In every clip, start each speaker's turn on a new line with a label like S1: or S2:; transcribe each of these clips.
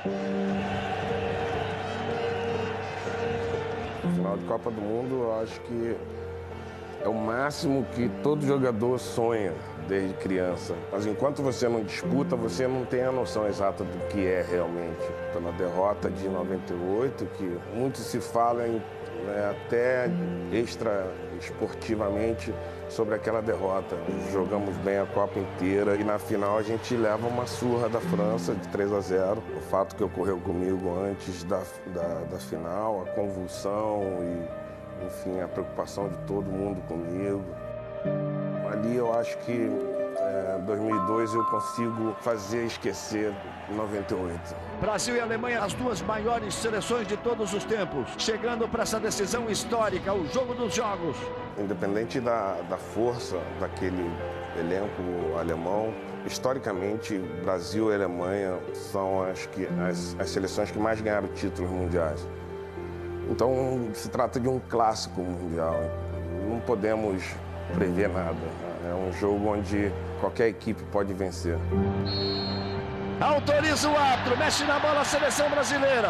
S1: Final de Copa do Mundo, eu acho que é o máximo que todo jogador sonha desde criança. Mas enquanto você não disputa, você não tem a noção exata do que é realmente. Pela derrota de 98, que muito se fala até extra esportivamente sobre aquela derrota. Jogamos bem a Copa inteira e na final a gente leva uma surra da França de 3-0. O fato que ocorreu comigo antes da final, a convulsão e, enfim, a preocupação de todo mundo comigo. Ali eu acho que em 2002 eu consigo fazer esquecer 98.
S2: Brasil e Alemanha, as duas maiores seleções de todos os tempos, chegando para essa decisão histórica, o jogo dos jogos.
S1: Independente da força daquele elenco alemão, historicamente, Brasil e Alemanha são as seleções que mais ganharam títulos mundiais. Então, se trata de um clássico mundial. Não podemos prever nada. É um jogo onde qualquer equipe pode vencer.
S2: Autoriza o árbitro, mexe na bola a seleção brasileira.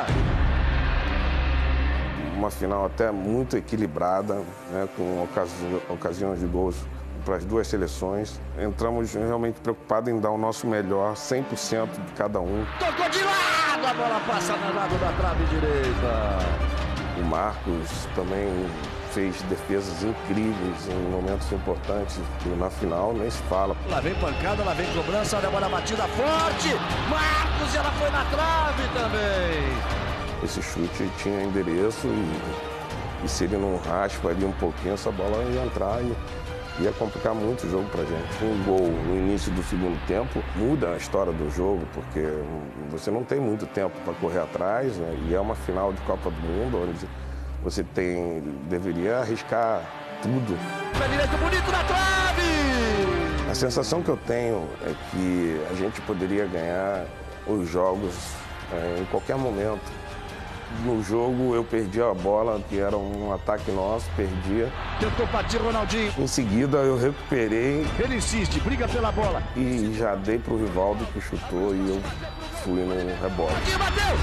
S1: Uma final até muito equilibrada, né, com ocasiões de gols para as duas seleções. Entramos realmente preocupados em dar o nosso melhor, 100% de cada um.
S2: Tocou de lado, a bola passa no lado da trave direita.
S1: O Marcos também fez defesas incríveis em momentos importantes e na final nem se fala.
S2: Lá vem pancada, lá vem cobrança, olha a bola batida forte. Marcos, e ela foi na trave também.
S1: Esse chute tinha endereço e se ele não raspa ali um pouquinho, essa bola ia entrar e ia complicar muito o jogo pra gente. Um gol no início do segundo tempo muda a história do jogo, porque você não tem muito tempo para correr atrás, né? E é uma final de Copa do Mundo, onde você deveria arriscar tudo.
S2: Pé direito bonito na trave!
S1: A sensação que eu tenho é que a gente poderia ganhar os jogos em qualquer momento. No jogo eu perdi a bola, que era um ataque nosso, perdia.
S2: Tentou partir Ronaldinho.
S1: Em seguida eu recuperei.
S2: Ele insiste, briga pela bola.
S1: E já dei pro Rivaldo que chutou e eu fui no rebote.
S2: Aqui, bateu!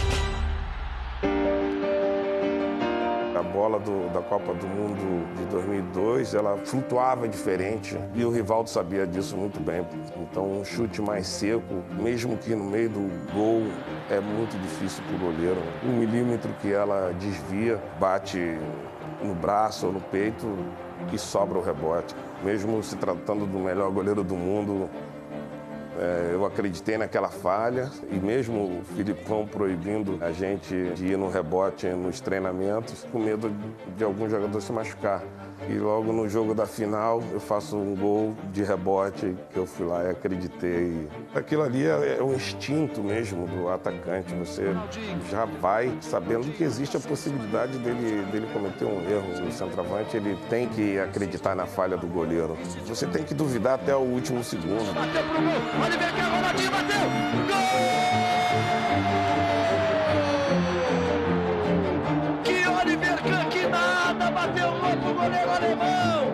S1: A bola da Copa do Mundo de 2002, ela flutuava diferente e o Rivaldo sabia disso muito bem. Então, um chute mais seco, mesmo que no meio do gol, é muito difícil para o goleiro. 1 milímetro que ela desvia, bate no braço ou no peito e sobra o rebote. Mesmo se tratando do melhor goleiro do mundo, eu acreditei naquela falha e mesmo o Filipão proibindo a gente de ir no rebote nos treinamentos, com medo de algum jogador se machucar. E logo no jogo da final eu faço um gol de rebote que eu fui lá e acreditei. Aquilo ali é um instinto mesmo do atacante. Você já vai sabendo que existe a possibilidade dele cometer um erro. O centroavante ele tem que acreditar na falha do goleiro. Você tem que duvidar até o último segundo.
S2: Bateu pro gol, olha vem cá, Ronaldinho bateu! Gol! Que Oliver Kahn, que nada! Bateu o outro goleiro alemão!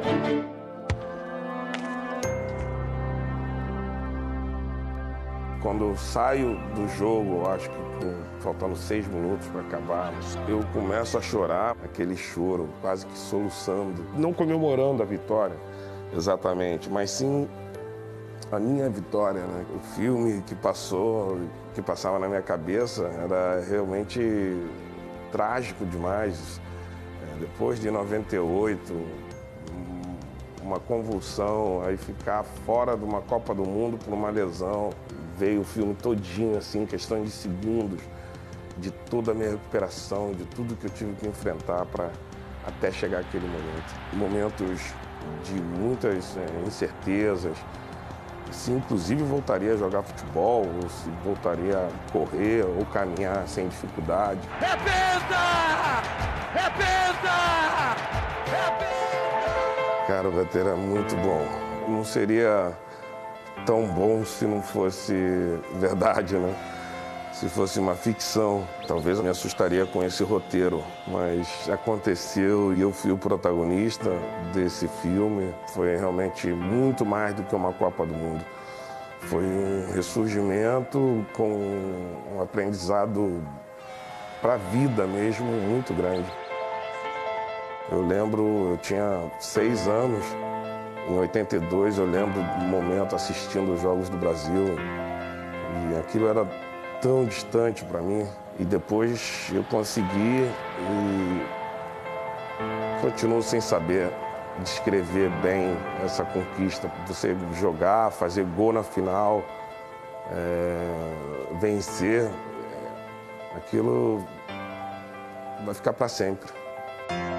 S1: Quando eu saio do jogo, eu acho que faltando 6 minutos para acabar, eu começo a chorar, aquele choro, quase que soluçando. Não comemorando a vitória, exatamente, mas sim a minha vitória, né? O filme que passava na minha cabeça era realmente trágico demais. Depois de 98, uma convulsão, aí ficar fora de uma Copa do Mundo por uma lesão. Veio o filme todinho, assim, em questão de segundos, de toda a minha recuperação, de tudo que eu tive que enfrentar para até chegar aquele momento. Momentos de muitas incertezas, se inclusive voltaria a jogar futebol, ou se voltaria a correr ou caminhar sem dificuldade.
S2: É penta! É penta! É penta!
S1: Cara, o Beto era muito bom. Não seria tão bom se não fosse verdade, né? Se fosse uma ficção, talvez eu me assustaria com esse roteiro, mas aconteceu e eu fui o protagonista desse filme. Foi realmente muito mais do que uma Copa do Mundo. Foi um ressurgimento com um aprendizado para a vida mesmo muito grande. Eu lembro, eu tinha 6 anos, em 82 eu lembro do momento assistindo os Jogos do Brasil e aquilo era tão distante para mim. E depois eu consegui e continuo sem saber descrever bem essa conquista. Você jogar, fazer gol na final, vencer, aquilo vai ficar para sempre.